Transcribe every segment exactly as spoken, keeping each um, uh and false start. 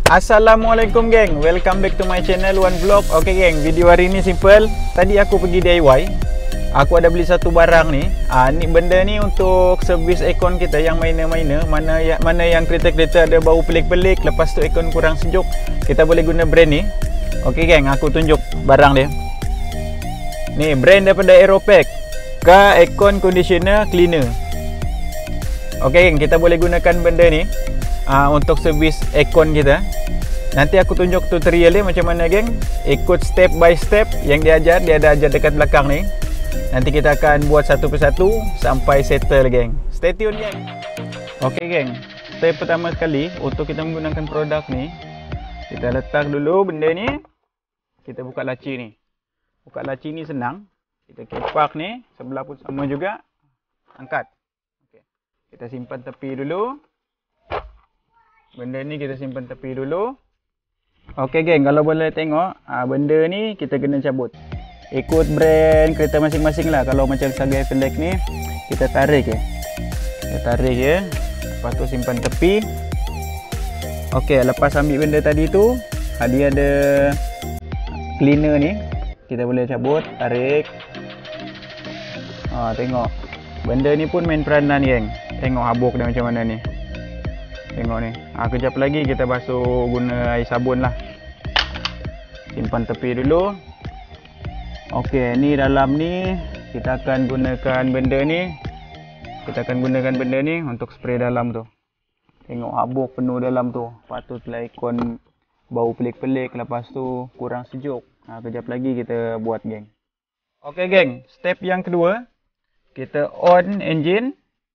Assalamualaikum geng, welcome back to my channel One Vlog. Oke geng, video hari ini simple. Tadi aku pergi D I Y, aku ada beli satu barang nih. Ah, ni benda ni untuk servis aircon kita yang miner-miner. Mana ya, mana yang kereta-kereta ada bau pelik-pelik, lepas tu aircon kurang sejuk, kita boleh guna brand ni. Oke geng, aku tunjuk barang dia. Ni brand daripada Aeropack, Car Aircon Conditioner Cleaner. Oke geng, kita boleh gunakan benda ni uh, untuk servis aircon kita. Nanti aku tunjuk tutorial dia macam mana geng. Ikut step by step yang dia ajar. Dia ada ajar dekat belakang ni. Nanti kita akan buat satu persatu sampai settle geng. Stay tune geng. Oke geng, step pertama sekali untuk kita menggunakan produk ni, kita letak dulu benda ni. Kita buka laci ni. Buka laci ni senang. Kita kepak ni, sebelah pun sama juga. Angkat. Okay. Kita simpan tepi dulu. Benda ni kita simpan tepi dulu. Okey geng, kalau boleh tengok, ah, benda ni kita kena cabut. Ikut brand kereta masing-masing lah. Kalau macam Saga Pendek ni, kita tarik ya. Kita tarik ya. Lepas tu simpan tepi. Okey, lepas ambil benda tadi tu, dia ada cleaner ni. Kita boleh cabut, tarik. Ah, tengok. Benda ni pun main peranan geng. Tengok habuk dia macam mana ni. Tengok ni. Ah, kejap lagi kita basuh guna air sabun lah. Simpan tepi dulu. Okey, ni dalam ni kita akan gunakan benda ni. Kita akan gunakan benda ni untuk spray dalam tu. Tengok habuk penuh dalam tu. Patutlah aircon bau pelik-pelik, lepas tu kurang sejuk. Ah, kejap lagi kita buat geng. Okey geng, step yang kedua, kita on engine.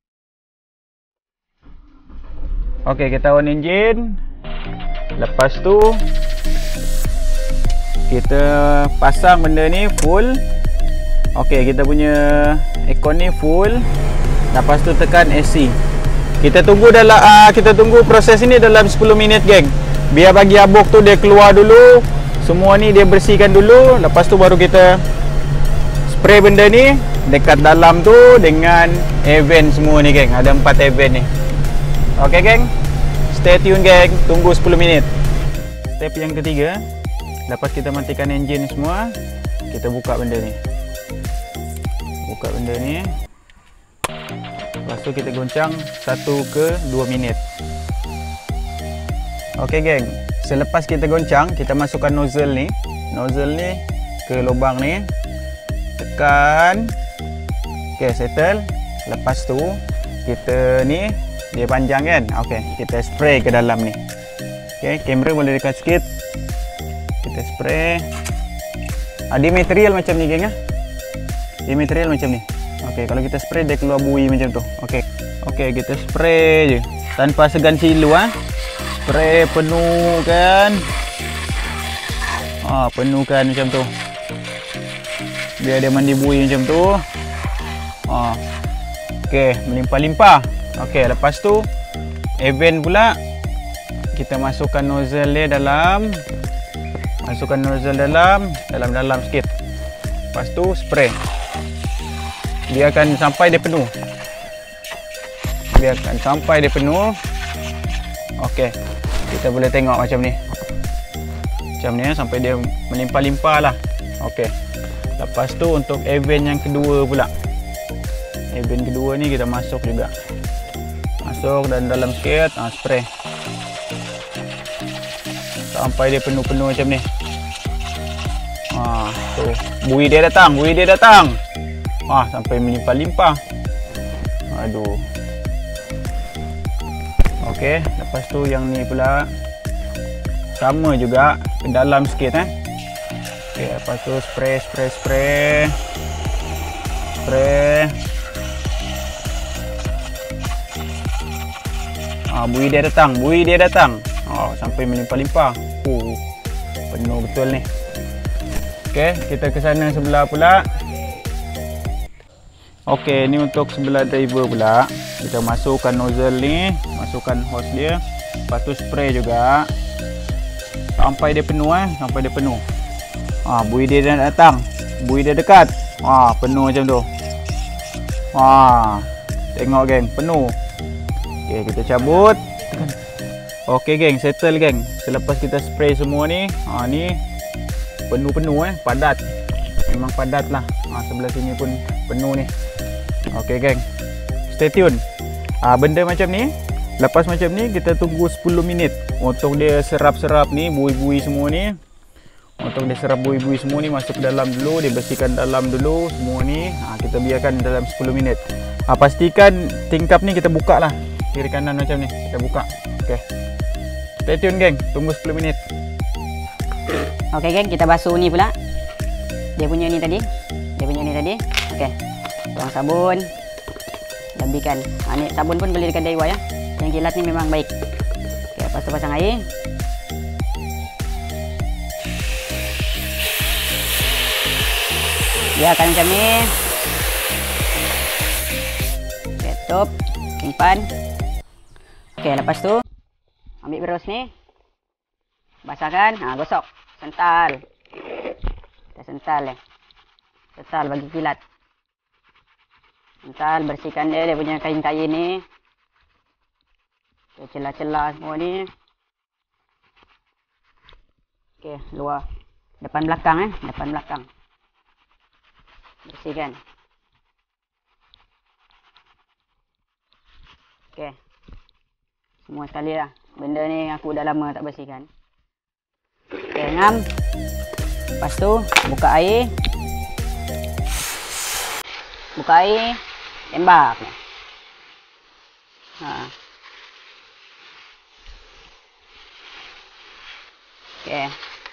Okey, kita on engine. Lepas tu kita pasang benda ni full. Okey, kita punya aircon ni full. Lepas tu tekan A C. Kita tunggu dalam uh, kita tunggu proses ini dalam sepuluh minit geng. Biar bagi habuk tu dia keluar dulu. Semua ni dia bersihkan dulu. Lepas tu baru kita spray benda ni dekat dalam tu dengan air vent semua ni geng. Ada empat air vent ni. Okey geng, stay tune geng, tunggu sepuluh minit. Step yang ketiga, lepas kita matikan enjin semua, kita buka benda ni. Buka benda ni. Lepas tu kita goncang satu ke dua minit. Okey geng, selepas kita goncang, kita masukkan nozzle ni. Nozzle ni ke lubang ni. Tekan. Okey, settle. Lepas tu kita ni dia panjang kan. Okey, kita spray ke dalam ni. Okey, kamera boleh dekat sikit. Kita spray. Ah, dia material macam ni geng ah. Dia material macam ni. Okey, kalau kita spray dia keluar bui macam tu. Okey. Okey, kita spray je tanpa segan silu ah. Spray penuh kan. Ah, penuhkan macam tu. Biar dia mandi bui macam tu. Ah. Okey, melimpah-limpah. Okey, lepas tu air vent pula kita masukkan nozzle dia dalam. Masukkan nozzle dalam, dalam-dalam sikit. Lepas tu spray. Biarkan sampai dia penuh. Biarkan sampai dia penuh. Okey, kita boleh tengok macam ni. Macam ni sampai dia melimpah-limpah lah. Okey. Lepas tu untuk air vent yang kedua pula. Air vent kedua ni kita masuk juga. Masuk dan dalam sikit, ha, spray sampai dia penuh-penuh macam ni. Ha, tu bui dia datang, bui dia datang. Ah, ha, sampai melimpah-limpah. Aduh. Okey, lepas tu yang ni pula sama juga, ke dalam sikit eh. Okey, lepas tu spray spray spray. Spray. Ah, bui dia datang, bui dia datang. Oh, sampai melimpah-limpah. Oh, penuh betul ni. Okey, kita ke sana sebelah pula. Okey, ni untuk sebelah driver pula. Kita masukkan nozzle ni, masukkan hose dia. Lepas tu spray juga. Sampai dia penuh eh, sampai dia penuh. Ah, bui dia dah datang. Bui dia dekat. Ah, penuh macam tu. Ah, tengok geng, penuh. Okey, kita cabut. Okey geng, settle geng. Selepas kita spray semua ni, ha, ni penuh-penuh eh, padat. Memang padat lah. Ha, sebelah sini pun penuh ni. Okey geng, stay tune. Ha, benda macam ni, lepas macam ni kita tunggu sepuluh minit untuk dia serap-serap ni, bui-bui semua ni. Untuk dia serap bui-bui semua ni masuk ke dalam dulu, dia bersihkan dalam dulu semua ni. Ha, kita biarkan dalam sepuluh minit. Ha, pastikan tingkap ni kita buka lah, kiri kanan macam ni kita buka. Okey, stay tune geng, tunggu sepuluh minit. Okey geng, kita basuh ni pula. Dia punya ni tadi. Dia punya ni tadi. Okey. Tuang sabun. Lebihkan. Ha, ni sabun pun beli dekat D I Y ya. Yang kilat ni memang baik. Okey, lepas tu pasang air. Biarkan macam ni. Okey, tutup. Simpan. Okey, lepas tu ambil berus ni. Basahkan. Ha, gosok. Sental. Kita sental ya. Sental bagi kilat. Sental, bersihkan dia, dia punya kain-kain ni. Celah-celah semua ni. Okey, luar. Depan belakang eh, depan belakang. Bersihkan. Okey. Semua sekali lah. Benda ni aku dah lama tak bersihkan. Okey, ngam. Lepas tu buka air. Buka air, tembak. Ha. Okey.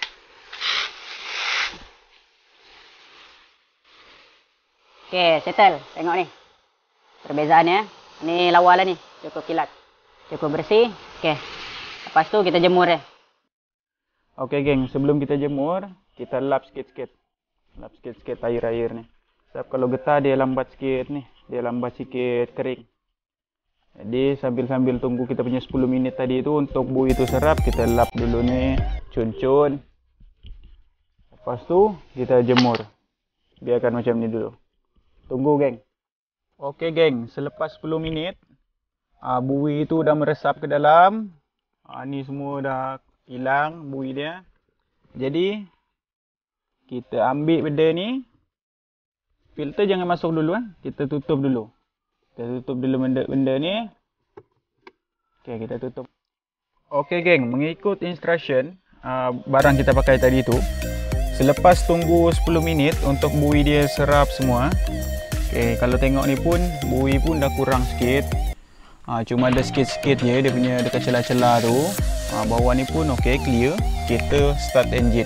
Okey, settle. Tengok ni. Perbezaannya. Ni lawa lah ni. Cukup kilat. Cukup bersih. Okey. Lepas tu kita jemur dia. Okey geng, sebelum kita jemur, kita lap sikit-sikit. Lap sikit-sikit air-air ni. Sebab kalau getah dia lambat sikit ni. Dia lambat sikit kering. Jadi sambil-sambil tunggu kita punya sepuluh minit tadi tu untuk bui tu serap, kita lap dulu ni, cun-cun. Lepas tu kita jemur. Biarkan macam ni dulu. Tunggu geng. Okey geng, selepas sepuluh minit, aa, bui tu dah meresap ke dalam. Aa, ni semua dah hilang bui dia. Jadi kita ambil benda ni. Filter jangan masuk dulu eh. Kita tutup dulu. Kita tutup dulu benda-benda ni. Okey, kita tutup. Okey geng, mengikut instruction uh, barang kita pakai tadi tu, selepas tunggu sepuluh minit untuk bui dia serap semua. Okey, kalau tengok ni pun bui pun dah kurang sikit. Uh, cuma ada sikit-sikit je dia punya dekat celah-celah tu. Uh, bawah ni pun okey, clear. Kita start engine.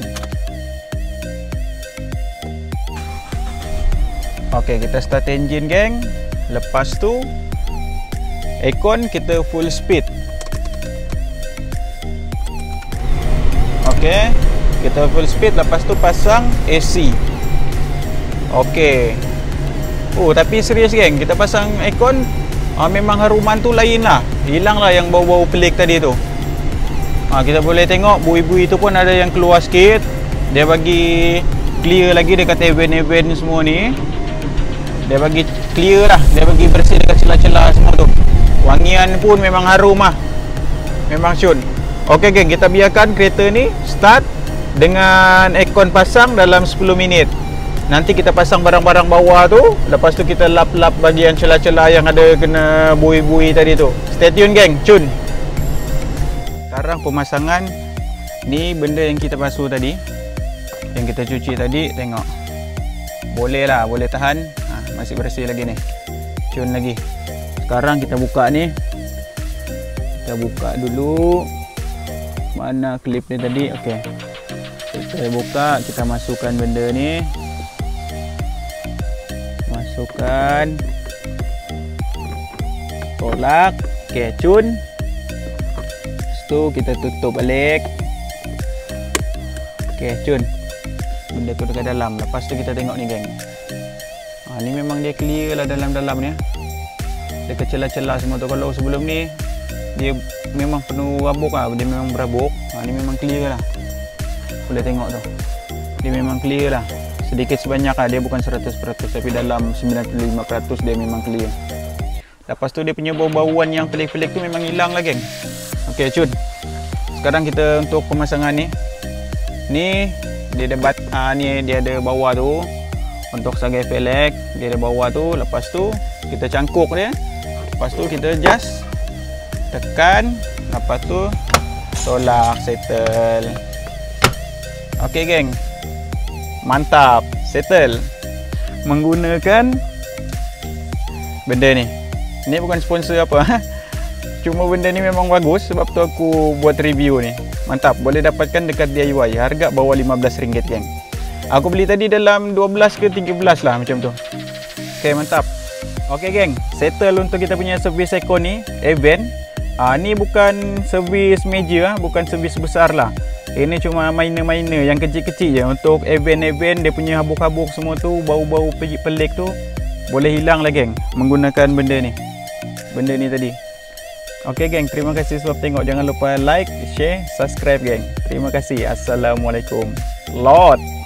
Okey, kita start engine geng. Lepas tu aircon kita full speed. Okey, kita full speed, lepas tu pasang A C. Okey. Oh, tapi serius geng, kita pasang aircon uh, memang haruman tu lain lah. Hilang lah yang bau-bau pelik tadi tu. uh, Kita boleh tengok bui-bui tu pun ada yang keluar sikit. Dia bagi clear lagi dekat event-event semua ni. Dia bagi clear lah. Dia bagi bersih dekat celah-celah semua tu. Wangian pun memang harum lah. Memang syun. Okey geng, kita biarkan kereta ni start dengan aircon pasang dalam sepuluh minit. Nanti kita pasang barang-barang bawah tu. Lepas tu kita lap-lap bagian celah-celah yang ada kena bui-bui tadi tu. Stay tune geng, cun. Sekarang pemasangan. Ni benda yang kita basuh tadi, yang kita cuci tadi. Tengok, boleh lah, boleh tahan. ha, Masih bersih lagi ni. Cun lagi. Sekarang kita buka ni. Kita buka dulu. Mana klip ni tadi? Okey, kita buka. Kita masukkan benda ni. Masukkan. Tolak. Okey, cun. Lepas tu kita tutup balik. Okey, cun. Benda tu dekat dalam. Lepas tu kita tengok ni geng. Ha, ni memang dia clear lah dalam-dalam ni. Dekat celah-celah semua tu. Kalau sebelum ni dia memang penuh rabuk lah. Dia memang berabuk. Ha, ni memang clear lah. Boleh tengok tu. Dia memang clear lah. Sedikit sebanyak lah. Dia bukan seratus peratus. Tapi dalam sembilan puluh lima peratus dia memang clear. Lepas tu dia punya bau-bauan yang pelik-pelik tu memang hilang lah geng. Okey, cun. sekarang kita untuk pemasangan ni. Ni dia ada bat, uh, ni dia ada bawah tu untuk sebagai velg, dia ada bawah tu. Lepas tu kita cangkuk dia. Lepas tu kita adjust, tekan, lepas tu tolak, settle. Okey geng. Mantap, settle. Menggunakan benda ni. Ni bukan sponsor apa. Cuma benda ni memang bagus, sebab tu aku buat review ni. Mantap, boleh dapatkan dekat D I Y. Harga bawah lima belas ringgit geng. Aku beli tadi dalam dua belas ke tiga belas lah macam tu. Okey, mantap. Okey geng, settle untuk kita punya servis aircon ni, event. Ah, ni bukan servis major, bukan servis besar lah. Ini cuma minor-minor yang kecil-kecil je. Untuk event-event dia punya habuk-habuk semua tu, bau-bau pelik tu boleh hilang lah geng menggunakan benda ni. Benda ni tadi. Okey geng, terima kasih sebab tengok. Jangan lupa like, share, subscribe geng. Terima kasih. Assalamualaikum. Lot.